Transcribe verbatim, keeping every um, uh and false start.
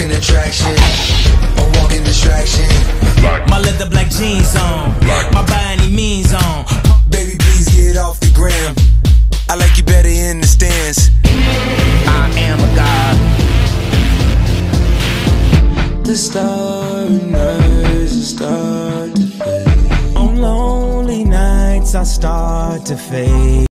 walking attraction, a walking distraction. My leather black jeans on, my by any means on. Baby, please get off the gram. I like you better in the stands. I am a god. The stars start to fade. On lonely nights I start to fade.